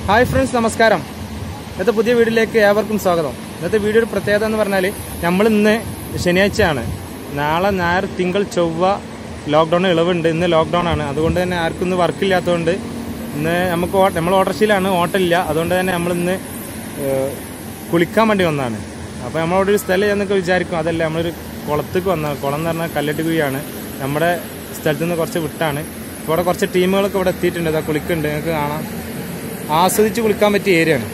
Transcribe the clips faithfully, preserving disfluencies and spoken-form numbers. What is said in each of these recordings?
Hi friends, നമസ്കാരം. ഇന്നത്തെ പുതിയ വീഡിയോയിലേക്ക് ഏവർക്കും സ്വാഗതം. ഇന്നത്തെ വീഡിയോയുടെ പ്രത്യേകത എന്ന് പറഞ്ഞാൽ നമ്മൾ ഇന്ന് ശനിയാഴ്ചയാണ്. നാളെ ഞായർ തിങ്കൾ ചൊവ്വ ലോക്ക്ഡൗൺ ഇളവുണ്ട്. ഇന്ന് ലോക്ക്ഡൗൺ ആണ്. അതുകൊണ്ട് തന്നെ ആർക്കും ഇന്ന് വർക്കില്ലാത്തതുകൊണ്ട് ഇന്ന് നമുക്ക് നമ്മൾ ഓട്ടോറിക്ഷയിലാണ്, ഓട്ടമില്ല. അതുകൊണ്ട് തന്നെ നമ്മളിന്ന് കുളിക്കാൻ വേണ്ടി വന്നതാണ്. അപ്പോൾ നമ്മളവിടെ ഒരു സ്ഥലം എന്നൊക്കെ വിചാരിക്കും. അതല്ല, നമ്മളൊരു കുളത്തേക്ക് വന്നതാണ്. കുളം എന്ന് പറഞ്ഞാൽ കല്ലട്ടി കുഴിയാണ്. നമ്മുടെ സ്ഥലത്ത് നിന്ന് കുറച്ച് വിട്ടാണ്. ഇപ്പോൾ ഇവിടെ കുറച്ച് ടീമുകളൊക്കെ ഇവിടെ എത്തിയിട്ടുണ്ട്. അതാ കുളിക്കുന്നുണ്ട്, നിങ്ങൾക്ക് കാണാം. ആസ്വദിച്ച് കുളിക്കാൻ പറ്റിയ ഏരിയയാണ്.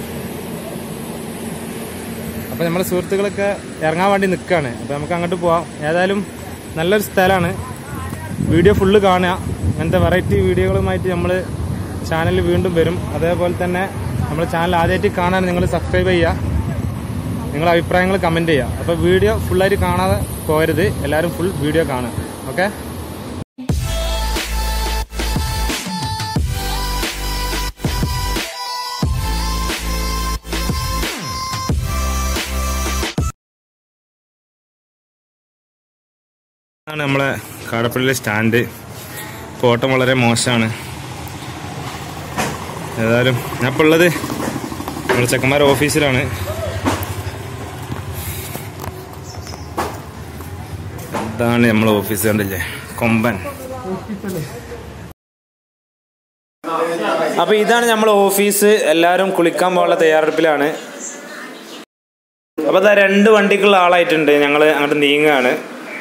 അപ്പോൾ നമ്മുടെ സുഹൃത്തുക്കളൊക്കെ ഇറങ്ങാൻ വേണ്ടി നിൽക്കുകയാണ്. അപ്പോൾ നമുക്ക് അങ്ങോട്ട് പോവാം. ഏതായാലും നല്ലൊരു സ്ഥലമാണ്. വീഡിയോ ഫുള്ള് കാണുക. അങ്ങനത്തെ വെറൈറ്റി വീഡിയോകളുമായിട്ട് നമ്മൾ ചാനലിൽ വീണ്ടും വരും. അതേപോലെ തന്നെ നമ്മൾ ചാനൽ ആദ്യമായിട്ട് കാണാൻ നിങ്ങൾ സബ്സ്ക്രൈബ് ചെയ്യുക, നിങ്ങളുടെ അഭിപ്രായങ്ങൾ കമൻറ്റ് ചെയ്യുക. അപ്പോൾ വീഡിയോ ഫുള്ളായിട്ട് കാണാതെ പോകരുത്, എല്ലാവരും ഫുൾ വീഡിയോ കാണുക. ഓക്കെ. ാണ് നമ്മളെ കാടപ്പള്ളിയിലെ സ്റ്റാൻഡ്. ഇപ്പോൾ ഓട്ടം വളരെ മോശമാണ്. ഏതായാലും ഞാൻ ഇപ്പോൾ ഉള്ളത് നമ്മുടെ ചെക്കന്മാരുടെ ഓഫീസിലാണ്. ഇതാണ് നമ്മളെ ഓഫീസ്, കണ്ടില്ലേ, കൊമ്പൻ. അപ്പോൾ ഇതാണ് നമ്മളെ ഓഫീസ്. എല്ലാവരും കുളിക്കാൻ പോകാനുള്ള തയ്യാറെടുപ്പിലാണ്. അപ്പോൾ അതാ രണ്ട് വണ്ടിക്കുള്ള ആളായിട്ടുണ്ട്. ഞങ്ങൾ അങ്ങോട്ട് നീങ്ങുകയാണ്.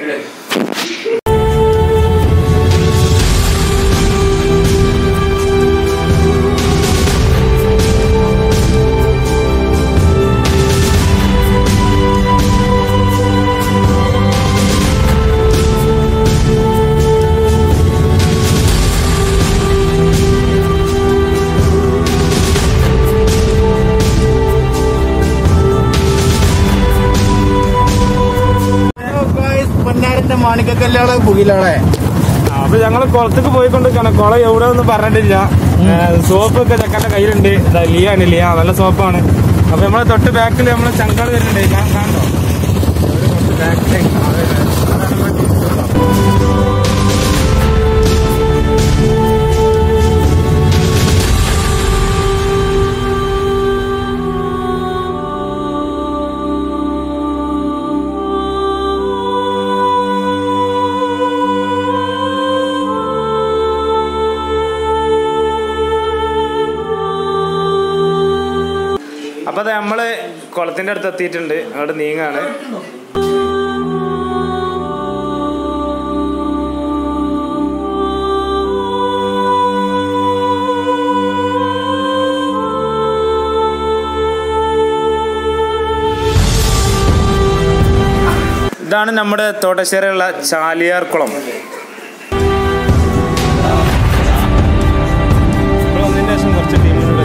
മാണിക്കല്ലാണ് പുകിലാണ്. അപ്പൊ ഞങ്ങള് കുളത്തേക്ക് പോയിക്കൊണ്ടിരിക്കാണ്. കുളം എവിടെ ഒന്നും പറഞ്ഞിട്ടില്ല. സോപ്പൊക്കെ ചെക്കന്റെ കയ്യിലുണ്ട്. ലിയാണ്, ലിയ നല്ല സോപ്പാണ്. അപ്പൊ നമ്മളെ തൊട്ട് ബാക്കിൽ നമ്മളെ ചങ്കാള് വരുന്നുണ്ട്. ഞാൻ കാണോ തൊട്ട് ബാക്കിലേക്ക്. അപ്പൊ അത് നമ്മള് കുളത്തിന്റെ അടുത്ത് എത്തിയിട്ടുണ്ട്. അങ്ങോട്ട് നീങ്ങാണ്. ഇതാണ് നമ്മുടെ തോട്ടശ്ശേരിയുള്ള ചാലിയാർ കുളം. വന്നതിന് ശേഷം കുറച്ച് ടീമുകൾ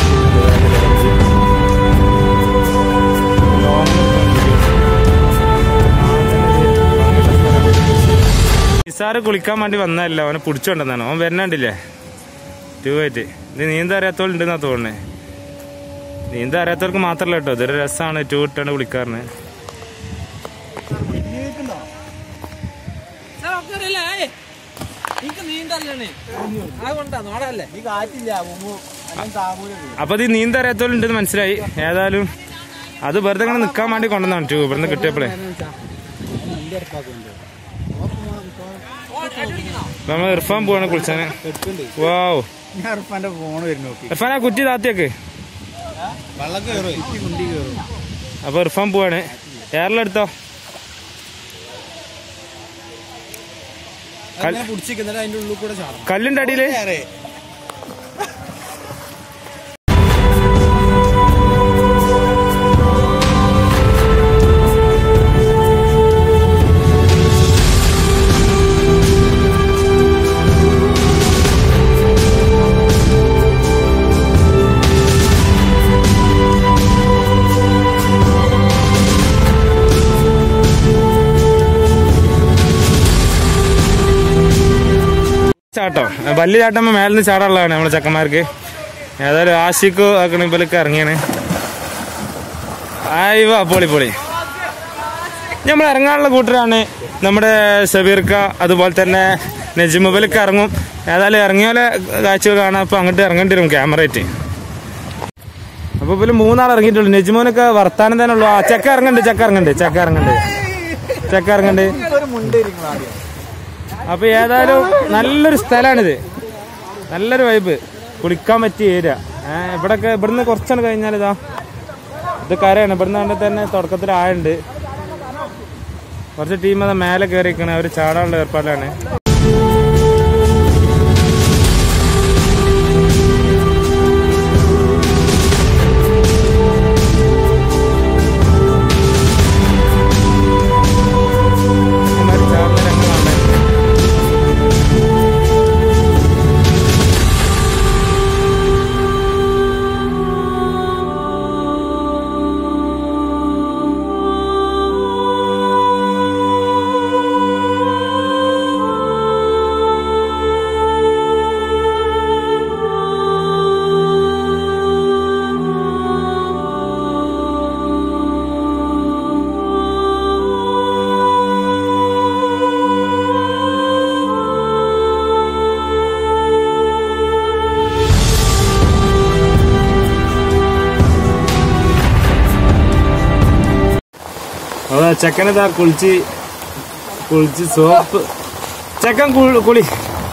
നിസാറ് കുളിക്കാൻ വേണ്ടി വന്നതല്ല, അവനെ പിടിച്ചോണ്ടെന്നാണ്. അവൻ വരണണ്ടില്ലേ ട്യൂബായിട്ട്. ഇത് നീന്താൻ അറിയാത്തവരുണ്ടെന്നാ തോന്നണേ. നീന്താൻ അറിയാത്തവർക്ക് മാത്രമല്ല കേട്ടോ, ഇതൊരു രസമാണ്. ട്യൂബ് ഇട്ടാണ്ട് കുളിക്കാറിന്. അപ്പൊ ഇത് നീന്താൻ അറിയാത്തവരുണ്ടെന്ന് മനസ്സിലായി. ഏതായാലും അത് വെറുതെ ഇങ്ങനെ നിക്കാൻ വേണ്ടി കൊണ്ടുവന്നാണ് ട്യൂബ് ഇവിടുന്ന് കിട്ടിയപ്പോഴേ. നമ്മൾ ഇർഫാൻ പോവാണ് കുളിച്ചാന്. വാവ്, ഇർഫാൻ ആ കുറ്റി താത്തിയൊക്കെ. അപ്പൊ ഇർഫാൻ പോവാണ്. ഏറിലെടുത്തോ. കല്ലിന്റെ അടിയില് ചാട്ടം. വലിയ ചാട്ടം മേലിന്ന് ചാടാനുള്ളതാണ് നമ്മളെ ചെക്കന്മാർക്ക്. ഏതായാലും ആശിക്ക് ആക്കണ ഇവലൊക്കെ ഇറങ്ങിയാണ്. ആയിവാ, പൊളി പൊളി. നമ്മൾ ഇറങ്ങാനുള്ള കൂട്ടരാണ് നമ്മുടെ സബീർക്ക, അതുപോലെ തന്നെ നജിമുബലൊക്കെ ഇറങ്ങും. ഏതായാലും ഇറങ്ങിയാലെ കാഴ്ചകൾ കാണാം. അപ്പോൾ അങ്ങോട്ട് ഇറങ്ങേണ്ടി വരും ക്യാമറയായിട്ട്. അപ്പൊ ഇവര് മൂന്നാൾ ഇറങ്ങിയിട്ടുള്ളൂ. നെജ്മോനൊക്കെ വർത്താനം തന്നെ ഉള്ളു. ആ ചെക്ക ഇറങ്ങണ്ട് ചെക്ക ഇറങ്ങണ്ട് ചെക്ക ഇറങ്ങണ്ട് ചെക്ക ഇറങ്ങണ്ട് അപ്പൊ ഏതായാലും നല്ലൊരു സ്ഥലമാണിത്. നല്ലൊരു വൈബ്, കുളിക്കാൻ പറ്റിയ ഏരിയ. ഏഹ് ഇവിടൊക്കെ ഇവിടുന്ന് കുറച്ചാണ് കഴിഞ്ഞാൽ ഇതാ ഇത് കരയാണ്. ഇവിടുന്ന് കണ്ടിട്ട് തന്നെ തുടക്കത്തിൽ ആയുണ്ട്. കുറച്ച് ടീം അതാ മേലെ കയറിയിരിക്കണേ. അവർ ചാടാനുള്ള ഏർപ്പാടാണ്. അതാ ചെക്കനതാ കുളിച്ച് കുളിച്ച് സോപ്പ് ചെക്കൻ കുളി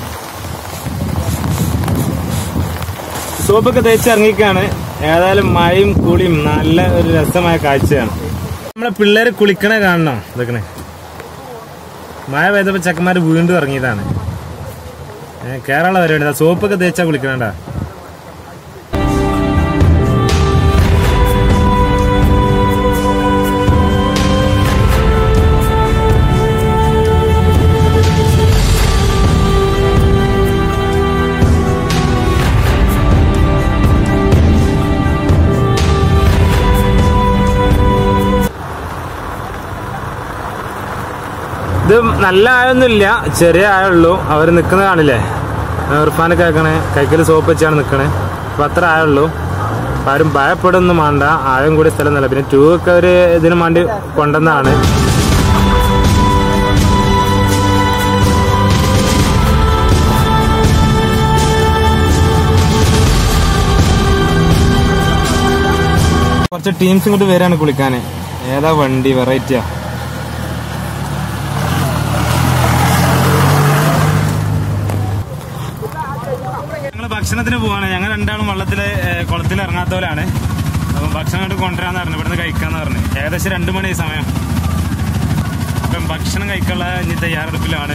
സോപ്പൊക്കെ തേച്ച് ഇറങ്ങിക്കാണ്. ഏതായാലും മഴയും കുളിയും നല്ല ഒരു രസമായ കാഴ്ചയാണ്. നമ്മളെ പിള്ളേര് കുളിക്കണേ കാണണം. ഇതൊക്കെ മഴ പെയ്തപ്പോ ചെക്കന്മാര് വീണ്ടും ഇറങ്ങിയതാണ്. കേരള പരിപാടി. സോപ്പൊക്കെ തേച്ചാ കുളിക്കണേണ്ടാ. ഇത് നല്ല ആയൊന്നുമില്ല, ചെറിയ ആയുള്ളൂ. അവർ നിൽക്കുന്നത് കാണില്ലേ, ഇർഫാനൊക്കെ ആക്കണേ കൈക്കല് സോപ്പ് വെച്ചാണ് നിൽക്കണേ. അപ്പം അത്ര ആയുള്ളൂ. അപ്പം ആരും ഭയപ്പെടുമൊന്നും വേണ്ട. ആഴം കൂടിയ സ്ഥലം എന്നല്ല. പിന്നെ ടൂ ഒക്കെ ഒരു ഇതിനു വേണ്ടി കൊണ്ടുവന്നതാണ്. കുറച്ച് ടീംസ് ഇങ്ങോട്ട് വരാണ് കുളിക്കാൻ. ഏതാ വണ്ടി വെറൈറ്റിയാ. ഭക്ഷണത്തിന് പോവാണ്. ഞങ്ങൾ രണ്ടാളും വെള്ളത്തില് കുളത്തിൽ ഇറങ്ങാത്തവരാണ്. അപ്പം ഭക്ഷണം കണ്ട് കൊണ്ടുവരാന്ന് പറഞ്ഞു. ഇവിടുന്ന് കഴിക്കാന്ന് പറഞ്ഞു. ഏകദേശം രണ്ടു മണി സമയം. അപ്പം ഭക്ഷണം കഴിക്കാനുള്ള ഇനി തയ്യാറെടുപ്പിലാണ്.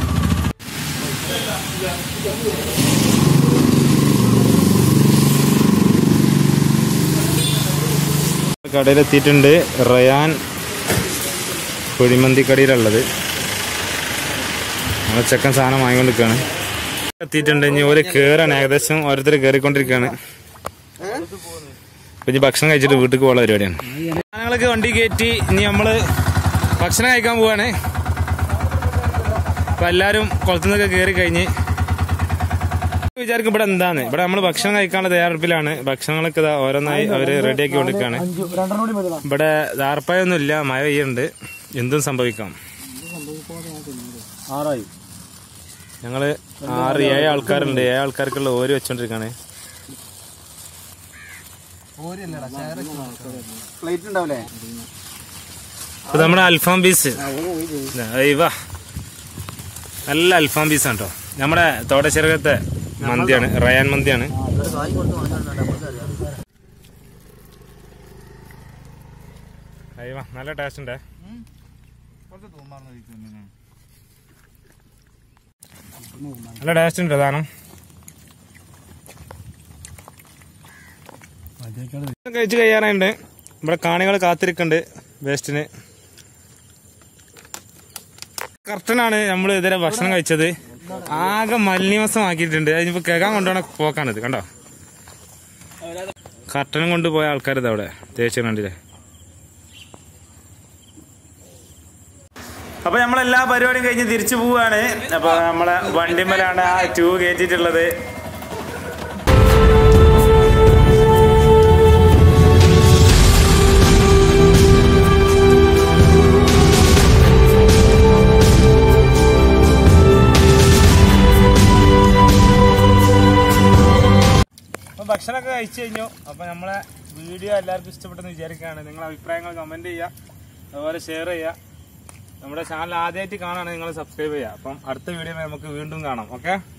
കടയിലെത്തിയിട്ടുണ്ട്. റയാൻ കുഴിമന്തി കടയിലുള്ളത്. നമ്മൾ ചെക്കൻ സാധനം വാങ്ങിക്കൊണ്ടിരിക്കുകയാണ്. എത്തിയിട്ടുണ്ട്. ഇനി ഓര് കേറാണ്. ഏകദേശം ഓരോരുത്തർ കയറിക്കൊണ്ടിരിക്കുകയാണ്. ഇനി ഭക്ഷണം കഴിച്ചിട്ട് വീട്ടിൽ പോകാനുള്ള പരിപാടിയാണ്. ഞങ്ങളൊക്കെ വണ്ടി കയറ്റി ഇനി നമ്മള് ഭക്ഷണം കഴിക്കാൻ പോവാണ്. അപ്പൊ എല്ലാരും കുളത്തു നിന്നൊക്കെ കയറി കഴിഞ്ഞ് വിചാരിക്കും ഇവിടെ എന്താന്ന്. ഇവിടെ നമ്മൾ ഭക്ഷണം കഴിക്കാനുള്ള തയ്യാറെടുപ്പിലാണ്. ഭക്ഷണങ്ങളൊക്കെ ഓരോന്നായി അവര് റെഡിയാക്കി കൊണ്ടിരിക്കുകയാണ്. ഇവിടെ ദാർപ്പായൊന്നും ഇല്ല, മഴ പെയ്യുന്നുണ്ട്. എന്തും സംഭവിക്കാം. ആറായി ഞങ്ങള് ആറ് ഏഴ് ആൾക്കാരുണ്ട്. ഏഴ് ആൾക്കാർക്കുള്ള ഓരി വെച്ചോണ്ടിരിക്കാണ്. ഇപ്പൊ നമ്മുടെ അൽഫാം പീസ് വാ നല്ല അൽഫാം പീസാണ് കേട്ടോ. നമ്മുടെ തോട്ടശ്ശേരത്തെ മന്തിയാണ്, റയാൻ മന്തിയാണ്. അയ്യവാ നല്ല ടേസ്റ്റ് ഉണ്ടേ. നല്ല ടേസ്റ്റ് ഉണ്ട് സാധനം. കഴിച്ച് കഴിയാറുണ്ട്. ഇവിടെ കാണികൾ കാത്തിരിക്കുന്നുണ്ട് വേസ്റ്റിന്. കർട്ടനാണ് നമ്മൾ ഇതുവരെ ഭക്ഷണം കഴിച്ചത്. ആകെ മലിനീവസമാക്കിയിട്ടുണ്ട്. അതിനിപ്പോ കേൾക്കാൻ കൊണ്ടുപോണ പോക്കാണിത്. കണ്ടോ, കർട്ടനും കൊണ്ടുപോയ ആൾക്കാരിത് അവിടെ തേച്ച് കണ്ടില്ലേ. അപ്പൊ നമ്മളെല്ലാ പരിപാടിയും കഴിഞ്ഞ് തിരിച്ചു പോവാണ്. അപ്പൊ നമ്മളെ വണ്ടിമേലാണ് ആ ടൂ കയറ്റിട്ടുള്ളത്. ഭക്ഷണമൊക്കെ കഴിച്ചു കഴിഞ്ഞു. അപ്പൊ നമ്മളെ വീഡിയോ എല്ലാവർക്കും ഇഷ്ടപ്പെട്ടെന്ന് വിചാരിക്കുകയാണ്. നിങ്ങളുടെ അഭിപ്രായങ്ങൾ കമന്റ് ചെയ്യുക, അതുപോലെ ഷെയർ ചെയ്യുക. നമ്മുടെ ചാനൽ ആദ്യമായിട്ട് കാണുകയാണെങ്കിൽ നിങ്ങൾ സബ്സ്ക്രൈബ് ചെയ്യുക. അപ്പം അടുത്ത വീഡിയോ നമുക്ക് വീണ്ടും കാണാം. ഓക്കെ.